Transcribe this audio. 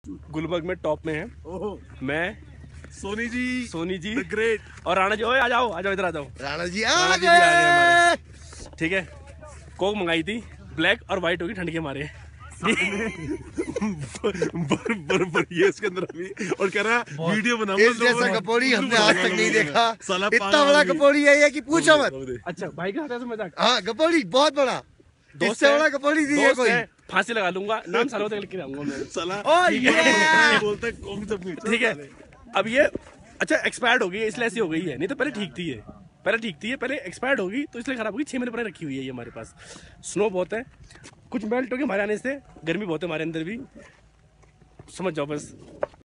गुलबर्ग में टॉप में है। मैं सोनी जी द ग्रेट और राणा जी। ओए आ जाओ इधर आ जाओ। राणा जी आ गए हमारे। ठीक है, कोक मंगाई थी, ब्लैक और व्हाइट होगी ठंड के मारे। बर्फी इसके अंदर अभी और कह रहा है वीडियो बनाऊंगा। इस जैसा कपौड़ी हमने आज तक नहीं देखा। इतना बड़ा कपौड़ी है ये कि पूछो मत। अच्छा भाई का हाथ मजाक। हाँ कपौड़ी बहुत बड़ा, इससे बड़ा कपौड़ी दी है कोई। फांसी लगा लूंगा, नाम सालों तक लिख के आऊंगा मैं। ठीक है, अब ये अच्छा एक्सपायर्ड हो गई है इसलिए ऐसी हो गई है, नहीं तो पहले ठीक थी ये। पहले एक्सपायर्ड होगी तो इसलिए खराब होगी। 6 महीने पुरानी रखी हुई है ये हमारे पास। स्नो बहुत है, कुछ मेल्ट हो गया हमारे आने से, गर्मी बहुत है हमारे अंदर भी, समझ जाओ बस।